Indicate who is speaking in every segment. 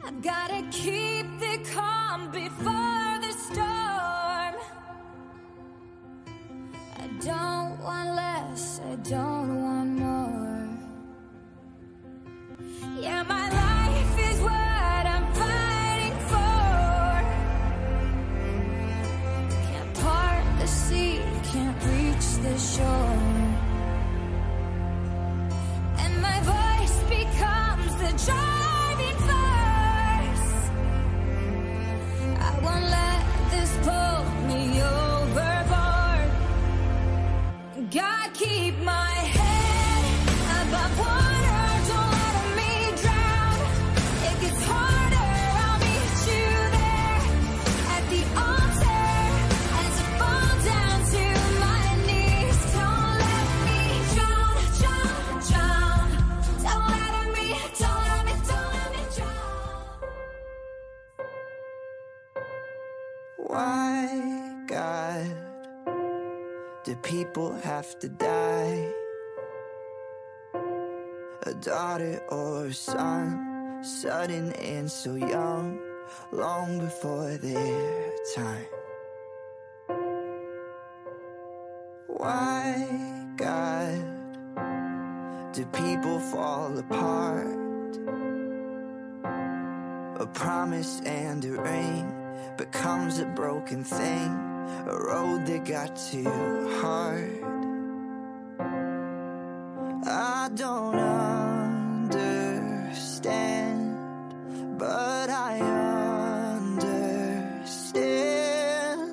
Speaker 1: I've gotta keep the calm before the storm. I don't want less, I don't want more. Yeah, my life is what I'm fighting for. Can't part the sea, can't reach the shore. And my voice becomes the driving force. I won't let this pull me overboard. Gotta keep my head above water, don't let me drown. It gets harder, I'll meet you there at the altar as I fall down to my knees. Don't let me drown, drown, drown. Don't let me drown.
Speaker 2: Why, God, do people have to die? A daughter or a son, sudden and so young, long before their time. Why, God, do people fall apart? A promise and a ring becomes a broken thing, a road that got too hard. I don't understand, but I understand.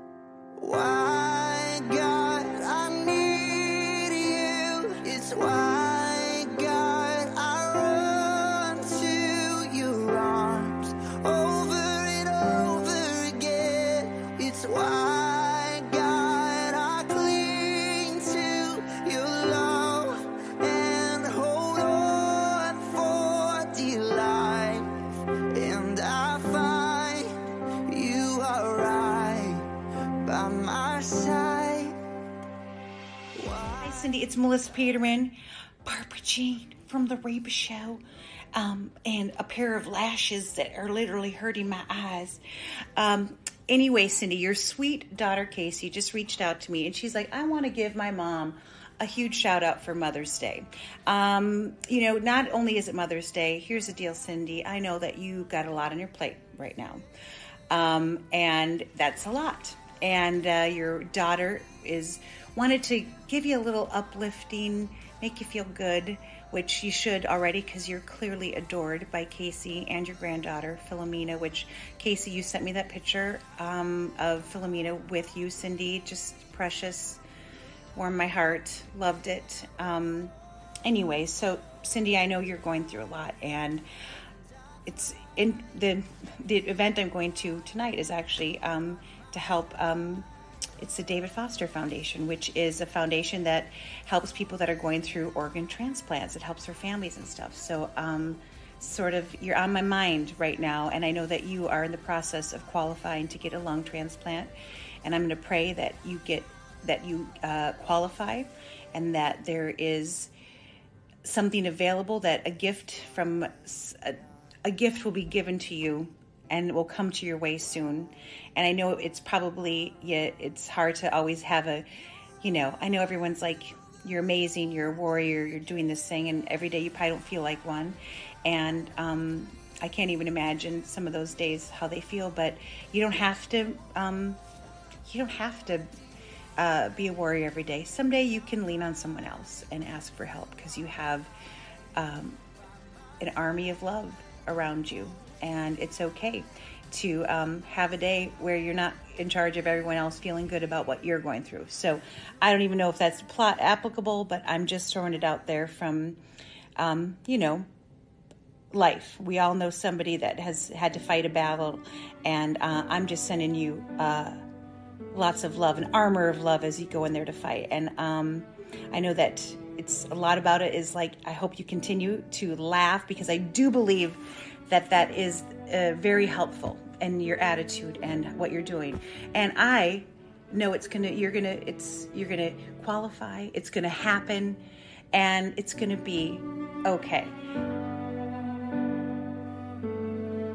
Speaker 2: Why, God, I need you. It's why, God, I run to your arms over and over again. It's why, God, I cling to your love and hold on for dear life. And I find you are right by my side.
Speaker 3: Hi, Cindy. It's Melissa Peterman, Barbara Jean from The Reba Show, and a pair of lashes that are literally hurting my eyes. Anyway, Cindy, your sweet daughter, Casey, just reached out to me, and she's like, I want to give my mom a huge shout out for Mother's Day. Not only is it Mother's Day, here's the deal, Cindy. I know that you got a lot on your plate right now, and that's a lot. And your daughter wanted to give you a little uplifting, make you feel good, which you should already because you're clearly adored by Casey and your granddaughter, Philomena, which, Casey, you sent me that picture of Philomena with you, Cindy. Just precious, warmed my heart, loved it. Anyway, so, Cindy, I know you're going through a lot, and it's in the event I'm going to tonight is actually to help. It's the David Foster Foundation, which is a foundation that helps people that are going through organ transplants. It helps their families and stuff. So you're on my mind right now, and I know that you are in the process of qualifying to get a lung transplant, and I'm going to pray that you qualify, and that there is something available, that a gift will be given to you and will come to your way soon. And I know it's probably, it's hard to always have I know everyone's like, you're amazing, you're a warrior, you're doing this thing, and every day you probably don't feel like one. And I can't even imagine some of those days how they feel, but you don't have to be a warrior every day. Someday you can lean on someone else and ask for help, because you have an army of love around you. And it's okay to have a day where you're not in charge of everyone else feeling good about what you're going through. So I don't even know if that's plot applicable, but I'm just throwing it out there from, life. We all know somebody that has had to fight a battle, and I'm just sending you lots of love, an armor of love as you go in there to fight. And I know that it's a lot about it is like, I hope you continue to laugh, because I do believe that is very helpful in your attitude and what you're doing. And I know you're gonna qualify, it's gonna happen, and it's gonna be okay.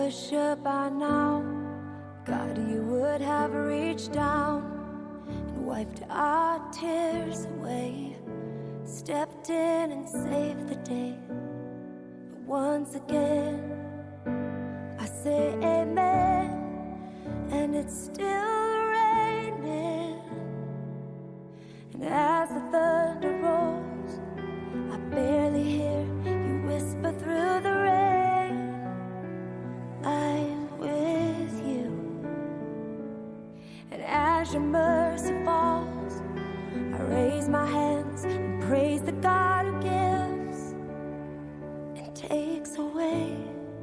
Speaker 1: sure by now, God, you would have reached down and wiped our tears away, stepped in and saved the day. But once again, I say amen, and it's still raining. And as the thunder rolls, I barely hear you whisper through the rain, I'm with you. And as your mercy falls, I raise my hands and praise the God who gives and takes away.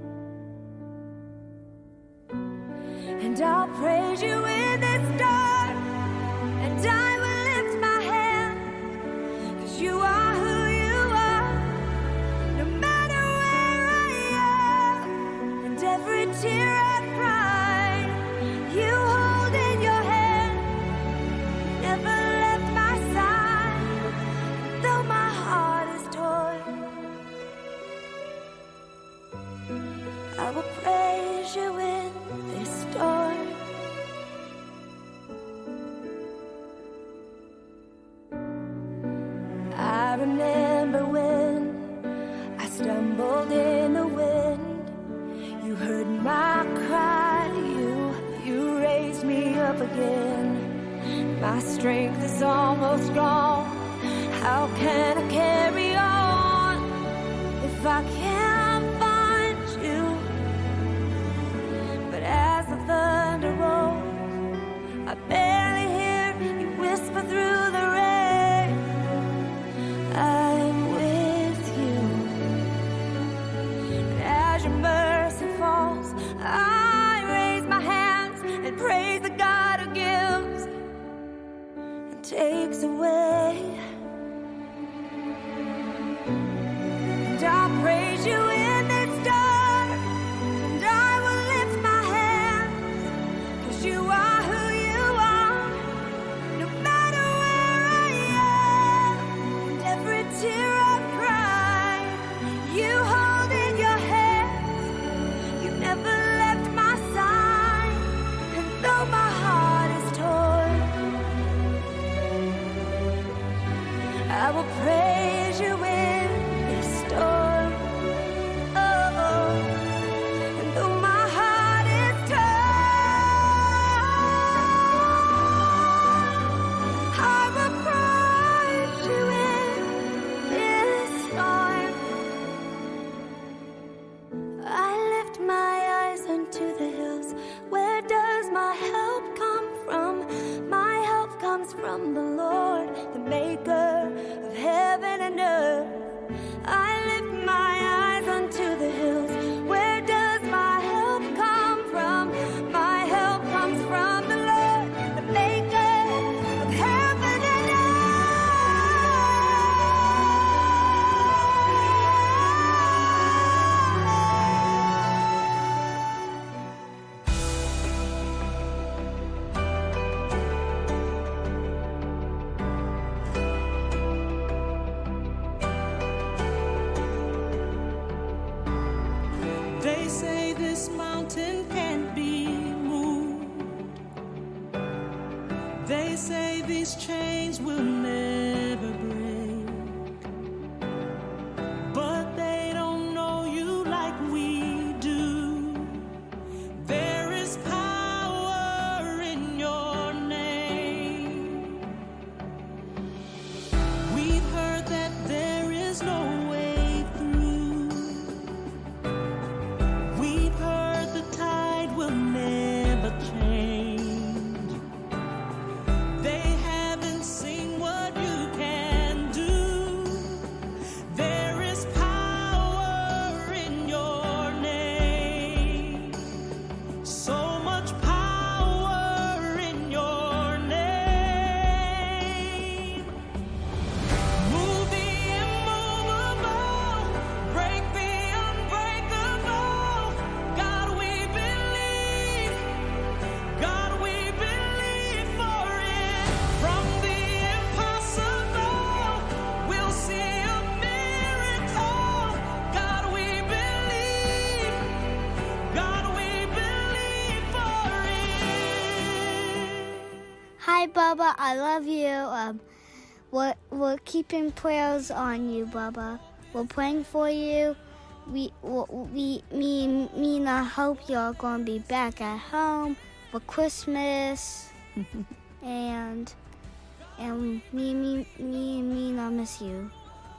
Speaker 1: And I'll praise you in this storm, and I will lift my hand, 'cause you are who you are, no matter where I am. And every tear I've cried, you hold in your hand, never left my side, though my heart is torn. I will praise you in this storm. I remember when I stumbled in the wind. You heard my cry, you raised me up again. My strength is almost gone. How can I carry on if I can't find you? But as the thunder rolls, I barely hear you whisper through the rain, I'm with you. And as your mercy falls, I raise my hands and praise the God who gives and takes away. And I'll praise you in this dark, and I will lift my hands, 'cause you are who you are, no matter where I am. And every tear I've cried, you hold in your hands, you never left my side, and though my heart is torn, I will praise you in this storm. Oh, and though my heart is torn, I will praise you in this storm. I lift my eyes unto the hills. Where does my help come from? My help comes from the Lord, the maker of heaven and earth. I lift my eyes unto the hills. Where does my help come from? My help comes from the Lord, the maker of heaven and
Speaker 4: They say this mountain can't be moved. They say these chains will never break. But they don't know you like we do. There is power in your name. We've heard that there is no way through. We've heard the tide will never change. They haven't seen what you can do. There is power in your name. So much power in your name. Move the immovable, break the unbreakable. God, we believe. God, we believe for it. From the impossible, we'll see a miracle. God, we believe. God, we
Speaker 5: Hi, Bubba. I love you. We're keeping prayers on you, Bubba. We're praying for you. Me and Mina hope you're going to be back at home for Christmas. and me and Mina miss you.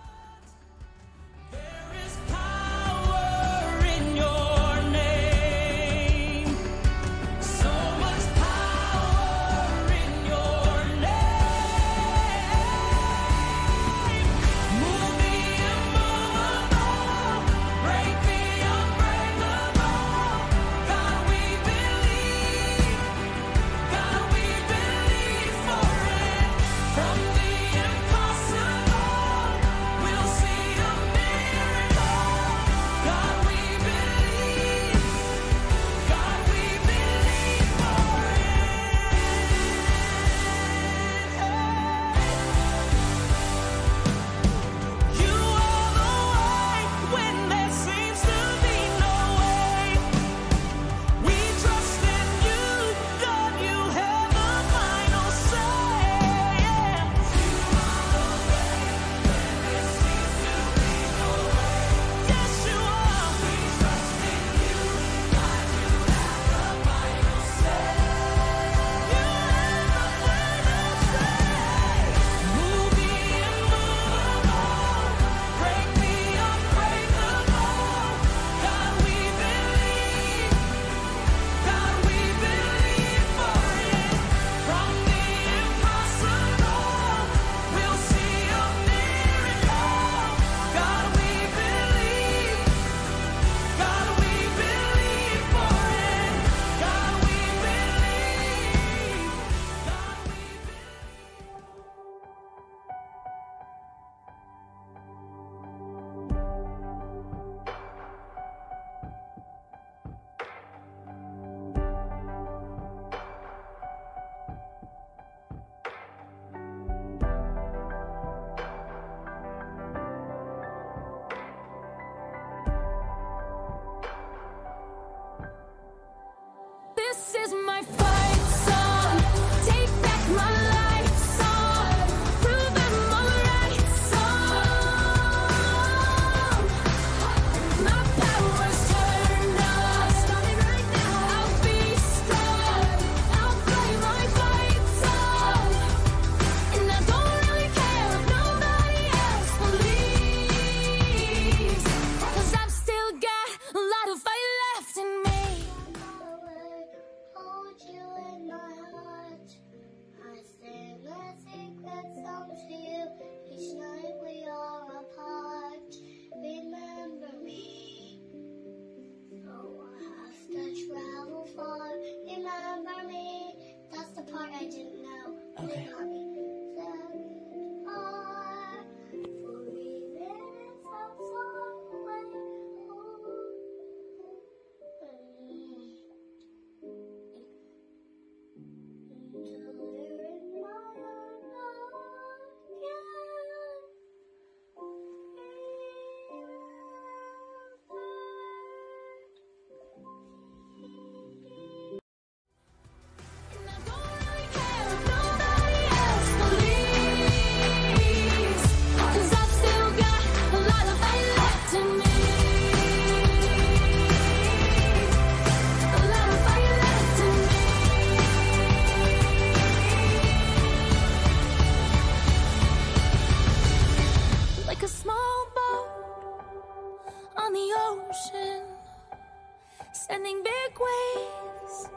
Speaker 1: sending big waves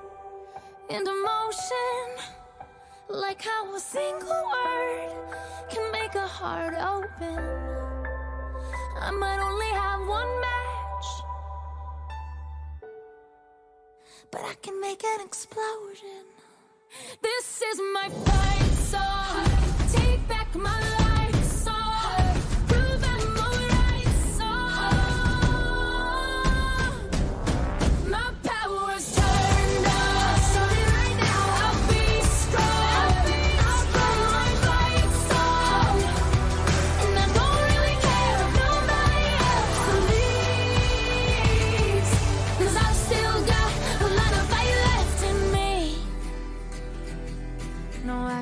Speaker 1: into motion, like how a single word can make a heart open. I might only have one match, but I can make an explosion. This is my fight song. Take back my life song. Prove I'm alright song. My power's turned up. Starting right now. I'll be strong. I'll play my fight song. And I don't really care if nobody else believes, 'cause I've still got a lot of fight left in me. No, I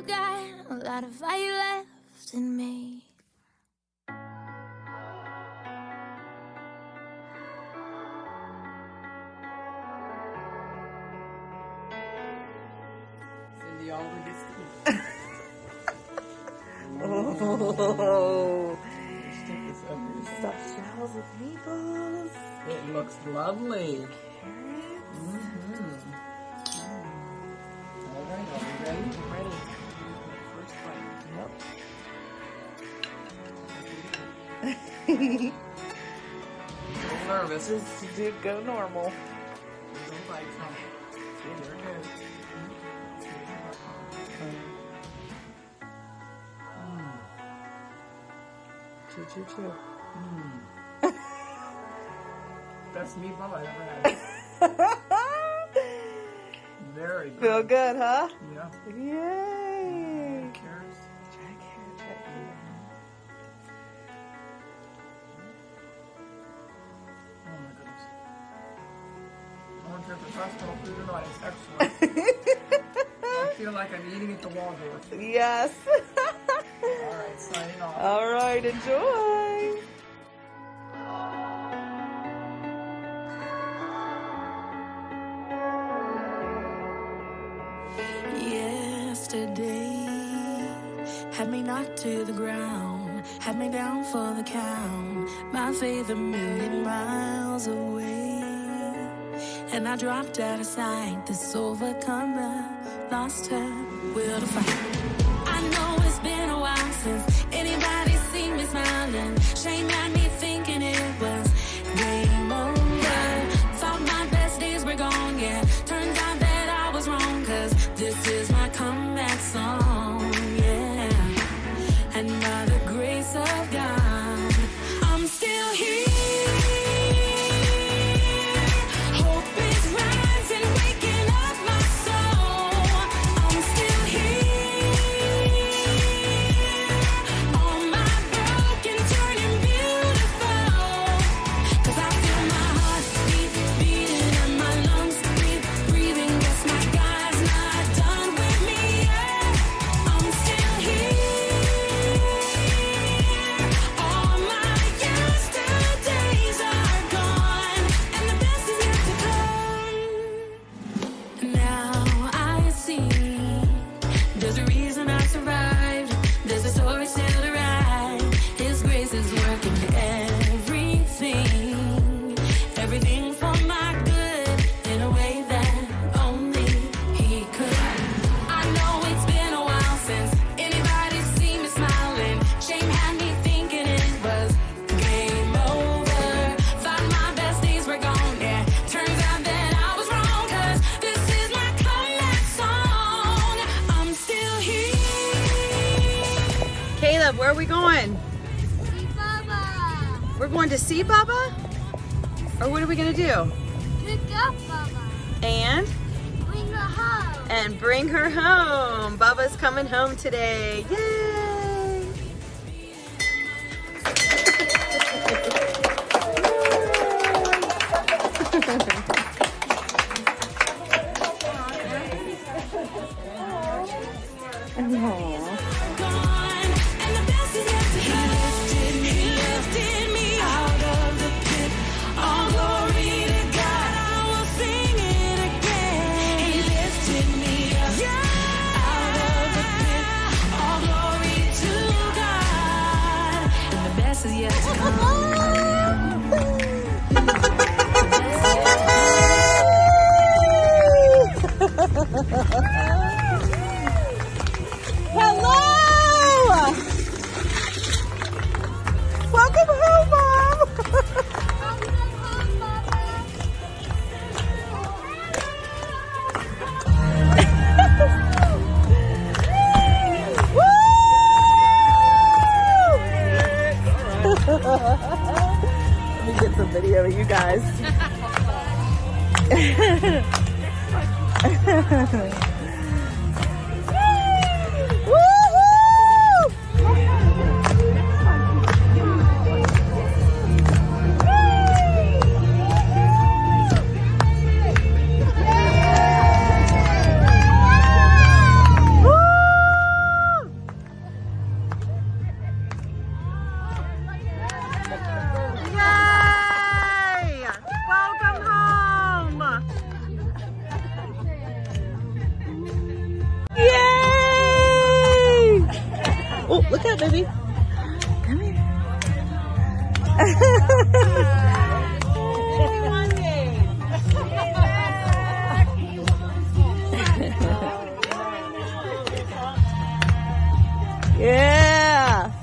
Speaker 1: still got a lot of fire left in me.
Speaker 6: Cindy always
Speaker 3: Oh,
Speaker 6: stick this over.
Speaker 3: stuffed shells with meatballs.
Speaker 6: It looks lovely. All right, are we ready? Ready. First bite. Yep. A little nervous.
Speaker 3: Just did go normal.
Speaker 6: Don't bite from it. See, there it goes.
Speaker 3: Chew, chew, chew.
Speaker 6: Best meatball I've ever had. Very good.
Speaker 3: Feel good, huh?
Speaker 6: Yeah.
Speaker 3: Yay!
Speaker 6: Carrots.
Speaker 3: Try carrot chutney.
Speaker 6: Oh my goodness. I don't care if it's restaurant food or not, it's excellent. I feel like I'm eating at the Waldorf.
Speaker 3: Yes.
Speaker 6: All right, signing off.
Speaker 3: All right, enjoy.
Speaker 4: Yesterday had me knocked to the ground, had me down for the count, my faith 1,000,000 miles away, and I dropped out of sight. This overcomer lost her will to fight. I know it's been a while since anybody seen me smiling. Shame had me thinking it was game over. Thought my best days were gone, yeah. Turns out that I was wrong, 'cause this is my comeback song, yeah. And by the grace of God, I'm still here. Hope is rising, waking up my soul. I'm still here. All my broken turning beautiful. 'Cause I feel my heart beating and my lungs breathing. Guess my God's not done with me yet. I'm still here. All my yesterdays are gone, and the best is yet to come. Now I see there's a reason I survived. There's a story still to write. His grace is working everything for my good in a way that only He could. I know it's been a while since anybody's seen me smiling. Shame had me thinking it was game over. Thought my best days were gone, yeah. Turns out that I was wrong, 'cause this is my comeback song. I'm still here.
Speaker 3: Caleb, where are we going?
Speaker 5: See Baba.
Speaker 3: We're going to see Baba? Or what are we gonna do?
Speaker 5: Pick up Baba.
Speaker 3: And
Speaker 5: Bring her home.
Speaker 3: bring her home. Bubba's coming home today. Yay!
Speaker 4: Gone, and the best is yet to come. He lifted me out of the pit. All glory to God, I will sing it again. He lifted me up out of the pit. All glory to God, and the best is yet to come.
Speaker 3: Hello! Welcome home, Mom! Let me get some video of you guys.
Speaker 7: Look out, baby. Come here. Yeah.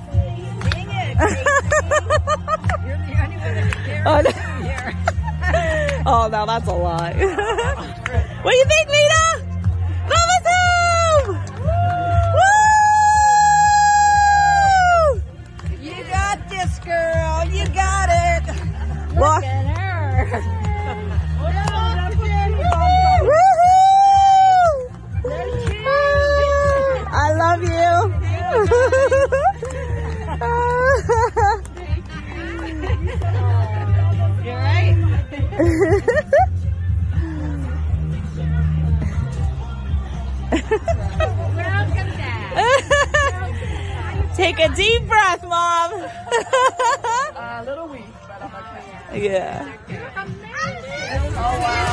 Speaker 7: Oh, no. Oh, no, that's a lot. What do you think, Nita? Mama's home! Woo!
Speaker 8: You got this, girl. You got it.
Speaker 7: Look
Speaker 8: at her.
Speaker 7: I love you.
Speaker 8: You right?
Speaker 7: Take a deep breath, Mom.
Speaker 6: A little weak, but I'm okay.
Speaker 7: Yeah.
Speaker 6: Oh, wow.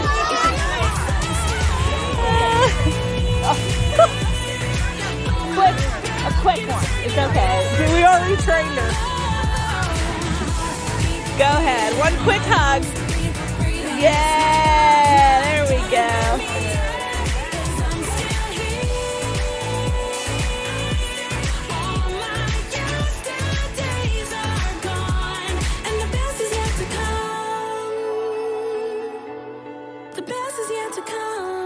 Speaker 7: A quick one. It's okay. We already trained her. Go ahead. One quick hug. Yeah. There we go.
Speaker 4: The best is yet to come.